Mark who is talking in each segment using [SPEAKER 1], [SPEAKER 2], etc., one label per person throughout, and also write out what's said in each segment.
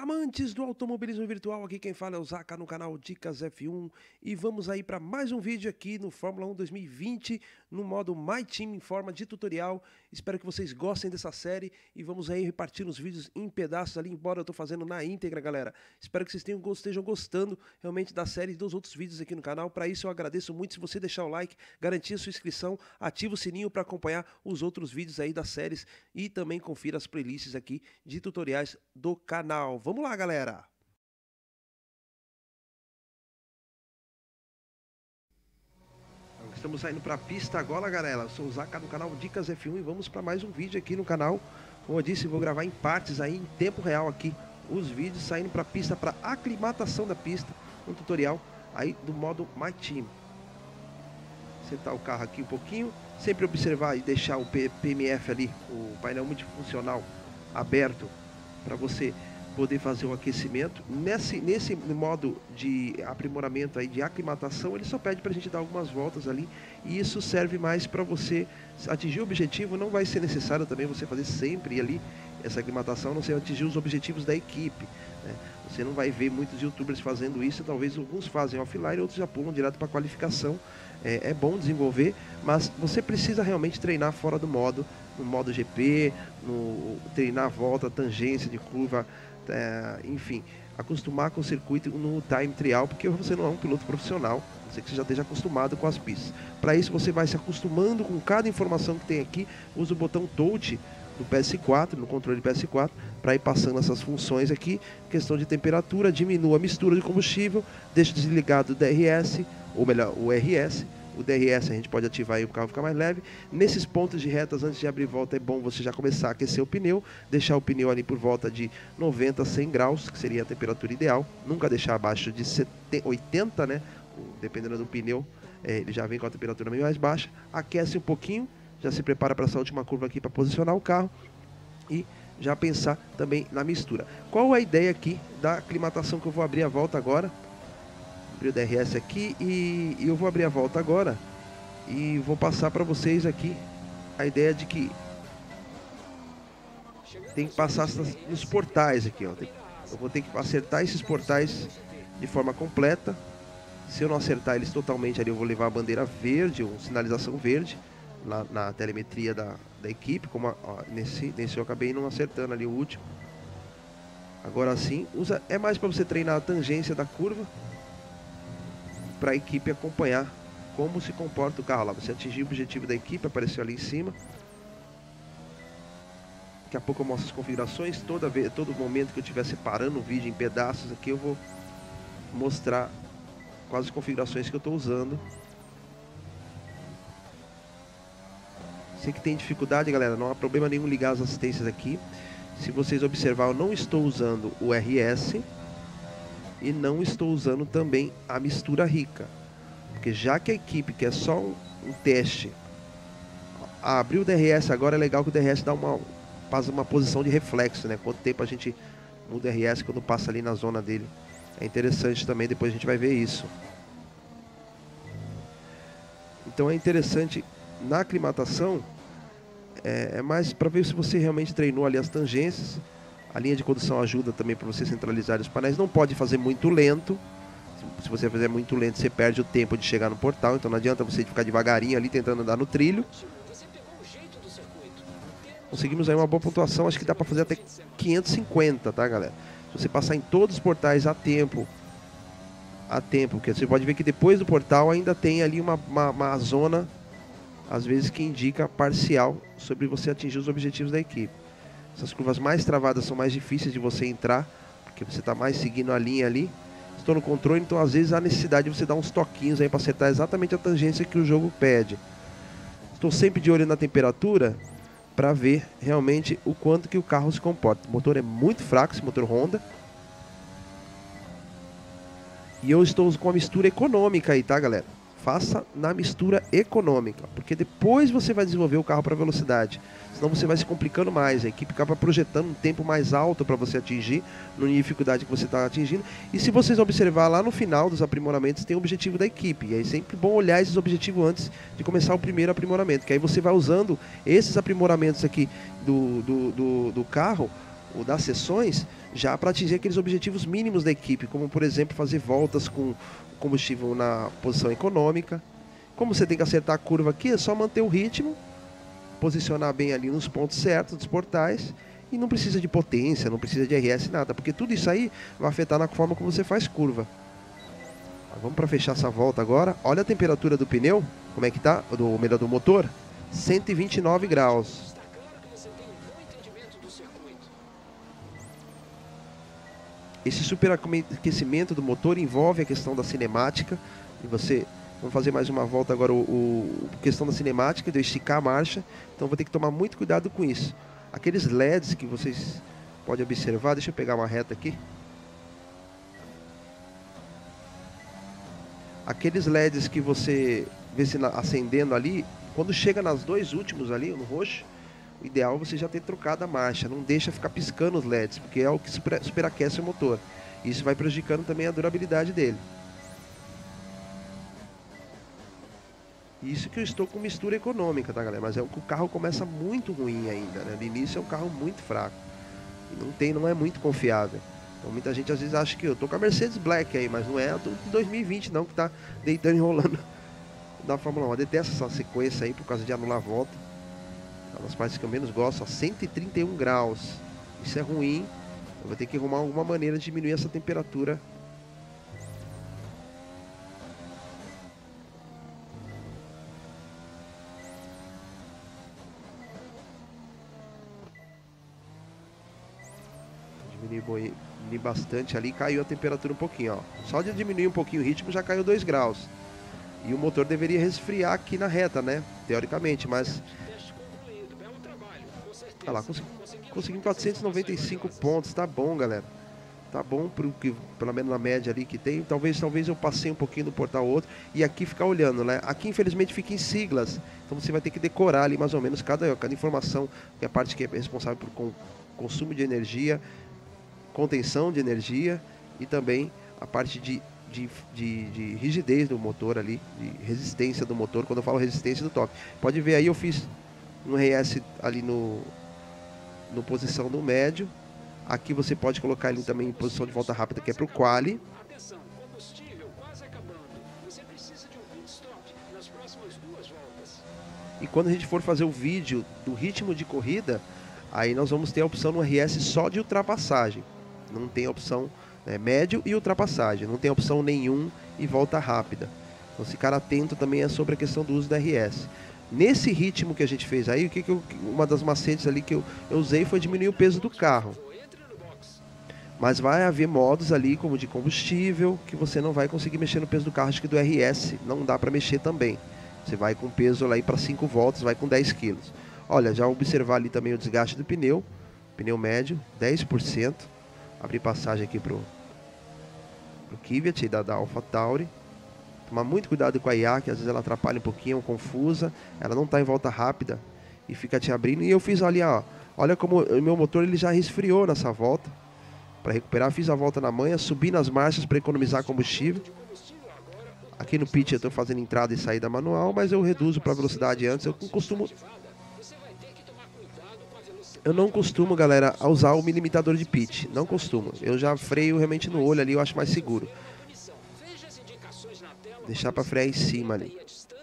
[SPEAKER 1] Amantes do automobilismo virtual, aqui quem fala é o Zaka no canal Dicas F1 e vamos aí para mais um vídeo aqui no Fórmula 1 2020 no modo My Team em forma de tutorial. Espero que vocês gostem dessa série e vamos aí repartir os vídeos em pedaços ali, embora eu tô fazendo na íntegra, galera. Espero que vocês estejam gostando realmente da série e dos outros vídeos aqui no canal. Para isso eu agradeço muito se você deixar o like, garantir a sua inscrição, ativa o sininho para acompanhar os outros vídeos aí das séries e também confira as playlists aqui de tutoriais do canal. Vamos lá, galera! Estamos saindo para a pista agora, galera. Eu sou o Zaka do canal Dicas F1 e vamos para mais um vídeo aqui no canal. Como eu disse, vou gravar em partes aí, em tempo real aqui, os vídeos saindo para a pista, para aclimatação da pista, um tutorial aí do modo My Team. Setar o carro aqui um pouquinho, sempre observar e deixar o PMF ali, o painel multifuncional aberto, para você poder fazer o aquecimento. Nesse modo de aprimoramento aí, de aclimatação, ele só pede para a gente dar algumas voltas ali, e isso serve mais para você atingir o objetivo. Não vai ser necessário também você fazer sempre ali essa aclimatação, não ser atingir os objetivos da equipe, né? Você não vai ver muitos youtubers fazendo isso, talvez alguns fazem offline, outros já pulam direto para a qualificação. É bom desenvolver, mas você precisa realmente treinar fora do modo, no modo GP, treinar a volta, tangência de curva, enfim, acostumar com o circuito no time trial, porque você não é um piloto profissional, a não ser que você já esteja acostumado com as pistas. Para isso você vai se acostumando com cada informação que tem aqui, usa o botão Touch no PS4, no controle PS4, para ir passando essas funções aqui, questão de temperatura, diminua a mistura de combustível, deixa desligado o DRS, ou melhor, o RS. O DRS a gente pode ativar e o carro ficar mais leve. Nesses pontos de retas, antes de abrir volta, é bom você já começar a aquecer o pneu, deixar o pneu ali por volta de 90 a 100 graus, que seria a temperatura ideal. Nunca deixar abaixo de 80, né? Dependendo do pneu, ele já vem com a temperatura meio mais baixa. Aquece um pouquinho, já se prepara para essa última curva aqui para posicionar o carro e já pensar também na mistura. Qual a ideia aqui da aclimatação que eu vou abrir a volta agora? Abrir o DRS aqui e eu vou abrir a volta agora e vou passar para vocês aqui a ideia de que tem que passar nos portais aqui, ó. Eu vou ter que acertar esses portais de forma completa. Se eu não acertar eles totalmente ali, eu vou levar a bandeira verde, ou sinalização verde na telemetria da equipe, como nesse eu acabei não acertando ali o último. Agora sim, é mais para você treinar a tangência da curva, para a equipe acompanhar como se comporta o carro lá. Você atingir o objetivo da equipe, apareceu ali em cima. Daqui a pouco eu mostro as configurações. Todo momento que eu estiver separando o vídeo em pedaços aqui, eu vou mostrar quais as configurações que eu estou usando. Sei que tem dificuldade, galera, não há problema nenhum ligar as assistências aqui. Se vocês observarem, eu não estou usando o RS e não estou usando também a mistura rica, porque já que a equipe quer só um teste, abrir o DRS agora, é legal que o DRS faz uma posição de reflexo, né? Quanto tempo a gente muda o DRS quando passa ali na zona dele. É interessante também, depois a gente vai ver isso. Então é interessante na aclimatação, é mais para ver se você realmente treinou ali as tangências. A linha de condução ajuda também para você centralizar os painéis. Não pode fazer muito lento. Se você fizer muito lento, você perde o tempo de chegar no portal. Então não adianta você ficar devagarinho ali tentando andar no trilho. Conseguimos aí uma boa pontuação. Acho que dá para fazer até 550, tá, galera? Se você passar em todos os portais a tempo, porque você pode ver que depois do portal ainda tem ali uma zona, às vezes, que indica parcial sobre você atingir os objetivos da equipe. Essas curvas mais travadas são mais difíceis de você entrar, porque você está mais seguindo a linha ali. Estou no controle, então às vezes há necessidade de você dar uns toquinhos aí para acertar exatamente a tangência que o jogo pede. Estou sempre de olho na temperatura para ver realmente o quanto que o carro se comporta. O motor é muito fraco, esse motor Honda. E eu estou com a mistura econômica aí, tá, galera? Faça na mistura econômica, porque depois você vai desenvolver o carro para velocidade. Senão você vai se complicando mais. A equipe acaba projetando um tempo mais alto para você atingir, no nível de dificuldade que você está atingindo. E se vocês observar lá no final dos aprimoramentos, tem o objetivo da equipe. E é sempre bom olhar esses objetivos antes de começar o primeiro aprimoramento. Que aí você vai usando esses aprimoramentos aqui do carro o das sessões, já para atingir aqueles objetivos mínimos da equipe, como por exemplo fazer voltas com combustível na posição econômica. Como você tem que acertar a curva aqui, é só manter o ritmo, posicionar bem ali nos pontos certos dos portais, e não precisa de potência, não precisa de RS, nada, porque tudo isso aí vai afetar na forma como você faz curva. Vamos para fechar essa volta agora. Olha a temperatura do pneu, como é que tá, melhor, do motor, 129 graus. Esse superaquecimento do motor envolve a questão da cinemática. E você, vamos fazer mais uma volta agora, questão da cinemática, de eu esticar a marcha. Então vou ter que tomar muito cuidado com isso. Aqueles LEDs que vocês podem observar, deixa eu pegar uma reta aqui. Aqueles LEDs que você vê se acendendo ali, quando chega nas dois últimos ali, no roxo, o ideal é você já ter trocado a marcha. Não deixa ficar piscando os LEDs, porque é o que superaquece o motor. Isso vai prejudicando também a durabilidade dele. Isso que eu estou com mistura econômica, tá, galera? Mas é que o carro começa muito ruim ainda, né? No início é um carro muito fraco. E não é muito confiável. Então muita gente às vezes acha que eu tô com a Mercedes Black aí, mas não é a de 2020 não, que tá deitando e rolando da Fórmula 1. Eu detesto essa sequência aí por causa de anular a volta. É uma das partes que eu menos gosto, ó, 131 graus. Isso é ruim. Eu vou ter que arrumar alguma maneira de diminuir essa temperatura. Diminuir bastante ali, caiu a temperatura um pouquinho, ó. Só de diminuir um pouquinho o ritmo já caiu 2 graus. E o motor deveria resfriar aqui na reta, né? Teoricamente, mas... Olha lá, conseguimos 495 pontos, tá bom, galera. Tá bom, pelo menos na média ali que tem. Talvez eu passei um pouquinho do portal outro. E aqui ficar olhando, né? Aqui infelizmente fica em siglas. Então você vai ter que decorar ali mais ou menos cada informação. Que é a parte que é responsável por consumo de energia, contenção de energia e também a parte de rigidez do motor ali, de resistência do motor. Quando eu falo resistência do torque, pode ver aí, eu fiz um RS ali no posição do médio. Aqui você pode colocar ele também em posição de volta rápida, que é para o quali. E quando a gente for fazer o vídeo do ritmo de corrida, aí nós vamos ter a opção no RS só de ultrapassagem. Não tem a opção médio e ultrapassagem. Não tem a opção nenhum e volta rápida. Então ficar atento também é sobre a questão do uso da RS. Nesse ritmo que a gente fez aí, uma das macetes ali que eu usei foi diminuir o peso do carro. Mas vai haver modos ali, como de combustível, que você não vai conseguir mexer no peso do carro. Acho que do RS não dá para mexer também. Você vai com peso lá para 5 voltas, vai com 10 kg. Olha, já observar ali também o desgaste do pneu. Pneu médio, 10%. Abrir passagem aqui pro Kvyat da AlphaTauri. Tomar muito cuidado com a IA, que às vezes ela atrapalha um pouquinho, é confusa. Ela não está em volta rápida e fica te abrindo. E eu fiz ali, ó. Olha como o meu motor ele já resfriou nessa volta. Para recuperar, fiz a volta na manha, subi nas marchas para economizar combustível. Aqui no pit eu estou fazendo entrada e saída manual, mas eu reduzo para a velocidade antes. Eu não costumo, galera, a usar o limitador de pit. Não costumo. Eu já freio realmente no olho ali, eu acho mais seguro. Deixar para frear em cima ali.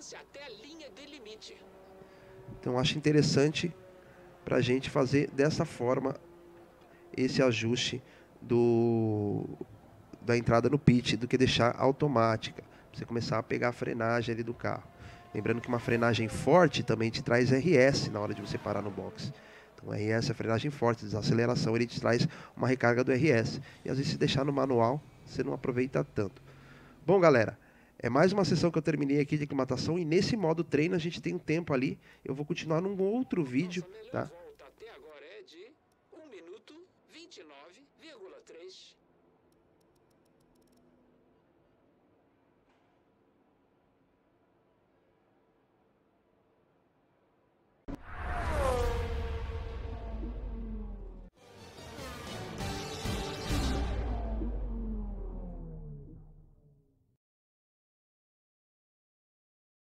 [SPEAKER 1] Então acho interessante para a gente fazer dessa forma esse ajuste da entrada no pit do que deixar automática. Você começar a pegar a frenagem ali do carro. Lembrando que uma frenagem forte também te traz RS na hora de você parar no box. Então RS é a frenagem forte, desaceleração, ele te traz uma recarga do RS. E às vezes se deixar no manual, você não aproveita tanto. Bom, galera, é mais uma sessão que eu terminei aqui de aclimatação. E nesse modo treino a gente tem um tempo ali. Eu vou continuar num outro vídeo, tá?